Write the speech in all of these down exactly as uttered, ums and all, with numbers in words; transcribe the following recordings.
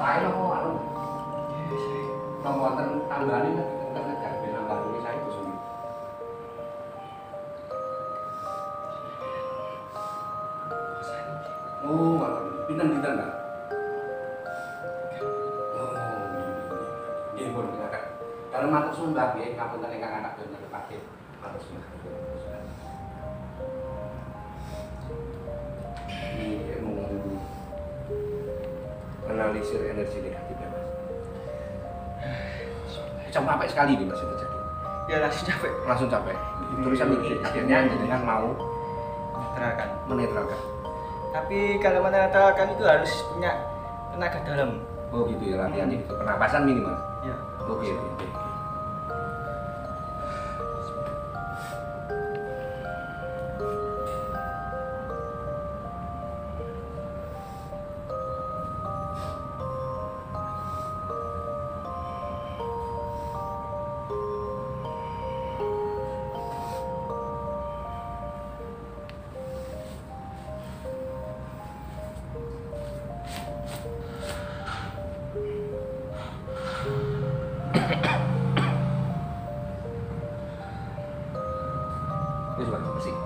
Saya mau anu. Mau wonten tambahan iki kita ngajar ben nambah ini saya itu sendiri. Oh, pinten-pinten Mbak? Nggih pun kakak. Kalau matur suwun Mbak nggih ngapunten ingkang anak boten dipakai. Matur suwun. Ini mau analisir energi negatif ya Mas. Cuma capek sekali nih Mas itu jadi. Ya langsung capek. Langsung capek. Tulisan ini akhirnya jenengan mau Menetralkan. menetralkan. Tapi kalau menetralkan itu harus punya tenaga dalam. Oh gitu ya latihan itu pernapasan minimal. Ya. Oke oke oke. Ini coba bersih.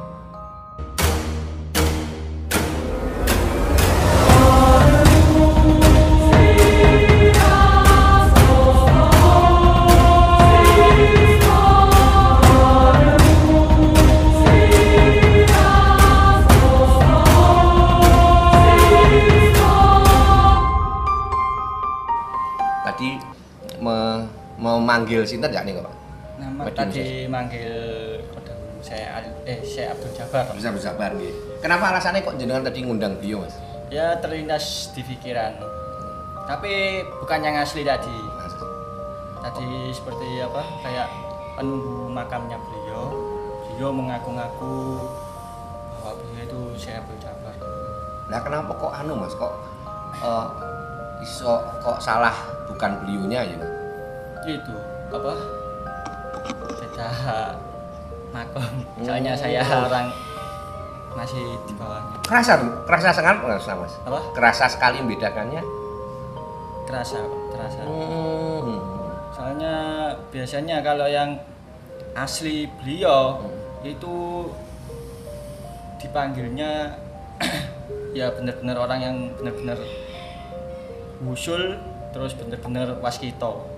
Tadi me mau manggil sinten ya nih Pak? Nama Medium tadi manggil kodam saya eh saya Abdul Jabbar. Bisa bersabar nggih. Kenapa alasannya kok jenengan tadi ngundang beliau Mas? Ya terlintas di pikiran. Tapi bukan yang asli tadi. Mas. Tadi seperti apa? Kayak penunggu makamnya beliau. Beliau mengaku-ngaku bahwa beliau itu saya Abdul Jabbar. Nah kenapa kok anu Mas kok eh, iso kok salah bukan beliaunya ya Mas? Itu apa? Beda makom. Soalnya saya orang masih di bawahnya. Kerasa kerasa sangat kerasa Mas. Apa? Kerasa sekali membedakannya. Terasa, terasa. Hmm. Soalnya biasanya kalau yang asli beliau itu dipanggilnya ya benar-benar orang yang benar-benar wusul terus benar-benar waskito.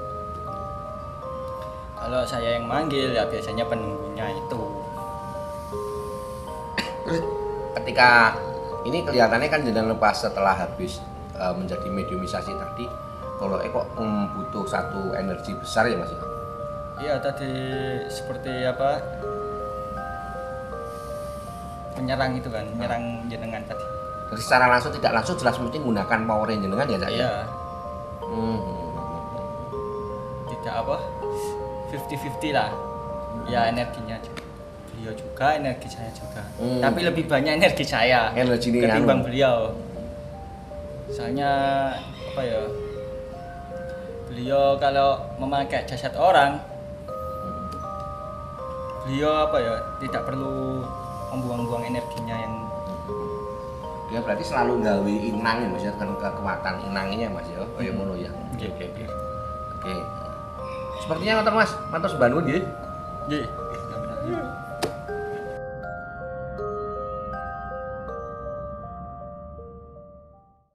Kalau saya yang manggil ya biasanya penunggunya itu. Terus ketika ini kelihatannya kan jenengan lepas setelah habis uh, menjadi mediumisasi tadi, kalau eh kok mm, butuh satu energi besar ya Mas? Iya tadi seperti apa penyerang itu kan, menyerang jenengan tadi. Jadi secara langsung tidak langsung jelas mesti menggunakan power jenengan ya saya. Iya. Hmm. Tidak apa fifty fifty lah. Ya energinya juga. Beliau juga, energi saya juga. Hmm. Tapi lebih banyak energi saya Energi ini ketimbang anu. beliau. Soalnya apa ya? Beliau kalau memakai jasad orang, beliau apa ya? Tidak perlu membuang-buang energinya yang Dia berarti selalu gawe inang ya Mas ya, kan kekuatan inangnya Mas ya. Oh ya ngono ya. Oke, oke, oke. Oke. Sepertinya ngoten Mas, matur sebangun nggih. Nggih.